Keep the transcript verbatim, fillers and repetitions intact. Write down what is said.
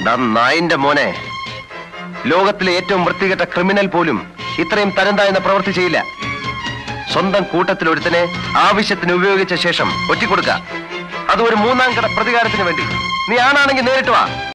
നായിന്റെ മോനെ, ലോകത്തിലെ ഏറ്റവും വൃത്തികെട്ട ക്രിമിനൽ പോലും ഇത്രയും തരം താഴ്ന്ന പ്രവൃത്തി ചെയ്യില്ല. സ്വന്തം കൂട്ടത്തിൽ ഒരുത്തനെ ആവശ്യത്തിന് ഉപയോഗിച്ച ശേഷം ഒറ്റിക്കൊടുക്ക. അത് ഒരു മൂന്നാം കട പ്രതികാരത്തിന് വേണ്ടി. നീ ആണാണെങ്കിൽ നേരിട്ട് വാ.